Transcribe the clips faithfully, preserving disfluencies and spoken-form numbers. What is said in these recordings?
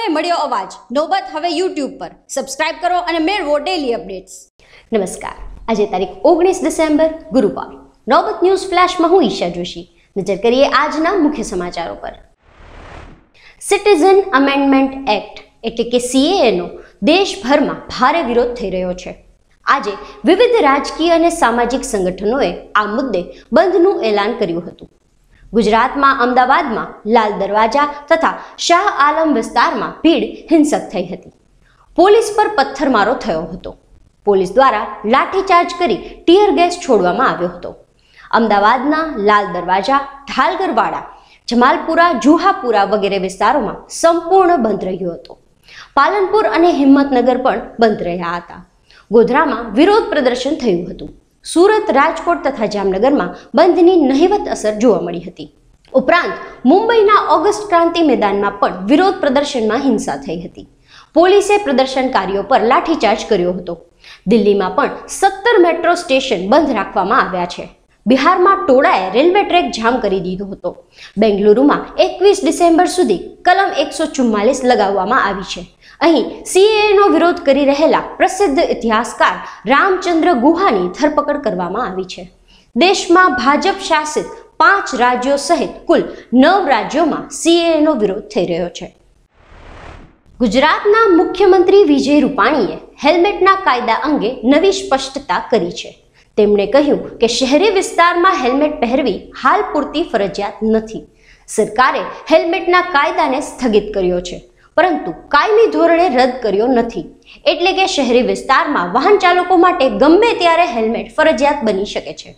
તમને મળ્યો અવાજ. નોબત હવે યુટ્યુબ પર. સબસ્ક્રાઇબ કરો અને મેળવો ડેલી અપડેટ્સ. નમસ્કાર. આજે તારીખ ઓગણીસ ડિસેમ્બર ગુરુવાર. નોબત ન્યૂઝ ફ્લેશમાં હું ઈશા જોશી. નજર કરીએ આજના મુખ્ય સમાચારો પર. સિટીઝન અમેન્ડમેન્ટ એક્ટ એટલે કે સીએએ નો દેશભરમાં ભારે વિરોધ થઈ રહ્યો છે. આજે વિવિધ રાજકીય અને સામાજિક સંગઠનોએ આ મુદ્દે બંધનું એલાન કર્યું હતું. ગુજરાતમાં અમદાવાદમાં લાલ દરવાજા તથા શાહ આલમ વિસ્તારમાં ભીડ હિંસક થઈ હતી. પોલીસ પર પથ્થરમારો થયો હતો. પોલીસ દ્વારા લાઠીચાર્જ કરી ટીયર ગેસ છોડવામાં આવ્યો હતો. અમદાવાદના લાલ દરવાજા, ઢાલગરવાડા, જમાલપુરા, જુહાપુરા વગેરે વિસ્તારોમાં સંપૂર્ણ બંધ રહ્યો હતો. પાલનપુર અને હિંમતનગર પણ બંધ રહ્યા હતા. ગોધરામાં વિરોધ પ્રદર્શન થયું હતું. સુરત, રાજકોટ તથા જામનગરમાં બંધની નહિવત અસર જોવા મળી હતી. ઉપરાંત મુંબઈના ઓગસ્ટ ક્રાંતિ મેદાનમાં પણ વિરોધ પ્રદર્શનમાં હિંસા થઈ હતી. પોલીસે પ્રદર્શનકારીઓ પર લાઠીચાર્જ કર્યો હતો. દિલ્હીમાં પણ સત્તર મેટ્રો સ્ટેશન બંધ રાખવામાં આવ્યા છે. બિહારમાં ટોળાએ રેલવે ટ્રેક જામ કરી દીધો હતો. બેંગલુરુમાં એકવીસ ડિસેમ્બર સુધી કલમ એકસો ચુમ્માલીસ લગાવવામાં આવી છે. અહીં સીએએનો વિરોધ કરી રહેલા પ્રસિદ્ધ ઇતિહાસકાર રામચંદ્ર ગુહાની ધરપકડ કરવામાં આવી છે. દેશમાં ભાજપ શાસિત પાંચ રાજ્યો સહિત કુલ નવ રાજ્યોમાં સીએએનો વિરોધ થઈ રહ્યો છે. ગુજરાતના મુખ્યમંત્રી વિજય રૂપાણીએ હેલ્મેટના કાયદા અંગે નવી સ્પષ્ટતા કરી છે. તેમણે કહ્યું કે શહેરી વિસ્તારમાં હેલ્મેટ પહેરવી હાલ પૂરતી ફરજિયાત નથી. સરકારે હેલ્મેટના કાયદાને સ્થગિત કર્યો છે, પરંતુ કાયમી ધોરણે રદ કર્યો નથી. એટલે કે શહેરી વિસ્તારમાં વાહન ચાલકો માટે ગમે ત્યારે હેલ્મેટ ફરજિયાત બની શકે છે.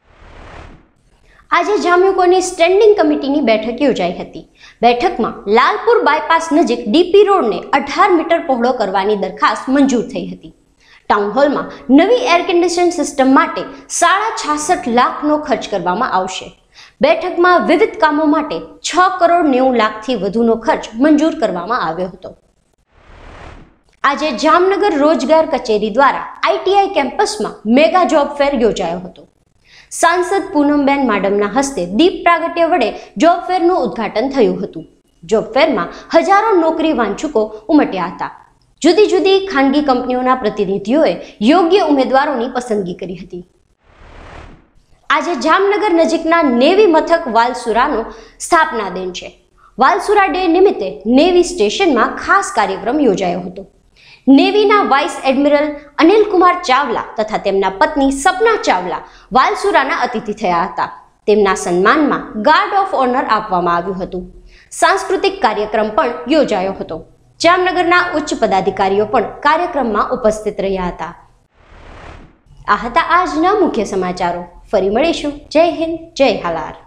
આજે જામ્યુકોની સ્ટેન્ડિંગ કમિટીની બેઠક યોજાઈ હતી. બેઠકમાં લાલપુર બાયપાસ નજીક ડીપી રોડને અઢાર મીટર પહોળો કરવાની દરખાસ્ત મંજૂર થઈ હતી. ટાઉન હોલમાં નવી એર કન્ડિશન સિસ્ટમ માટે સાડા છાસઠ લાખનો ખર્ચ કરવામાં આવશે. બેઠકમાં વિવિધ કામો માટે છ કરોડ નેવું લાખથી વધુનો ખર્ચ મંજૂર કરવામાં આવ્યો હતો. આજે જામનગર રોજગાર કચેરી દ્વારા આઈટીઆઈ કેમ્પસમાં મેગા જોબ ફેર યોજાયો હતો. સાંસદ પૂનમબેન માડમના હસ્તે દીપ પ્રાગટ્ય વડે જોબ ફેરનું ઉદ્ઘાટન થયું હતું. જોબ ફેરમાં હજારો નોકરી વાંચુકો ઉમટ્યા હતા. જુદી જુદી ખાનગી કંપનીઓના પ્રતિનિધિઓએ યોગ્ય ઉમેદવારોની પસંદગી કરી હતી. આજે જામનગર નજીકના નેવી મથક વાલસુરાનો સ્થાપના દિન છે. વાલસુરા ડે નિમિત્તે નેવી સ્ટેશનમાં ખાસ કાર્યક્રમ યોજાયો હતો. નેવીના વાઇસ એડમિરલ અનિલકુમાર ચાવલા તથા તેમના પત્ની સપના ચાવલા વાલસુરાના અતિથિ થયા હતા. તેમના સન્માનમાં ગાર્ડ ઓફ ઓનર આપવામાં આવ્યું હતું. સાંસ્કૃતિક કાર્યક્રમ પણ યોજાયો હતો. જામનગરના ઉચ્ચ પદાધિકારીઓ પણ કાર્યક્રમમાં ઉપસ્થિત રહ્યા હતા. આ હતા આજના મુખ્ય સમાચારો. ફરી મળીશું. જય હિન્દ, જય હાલાર.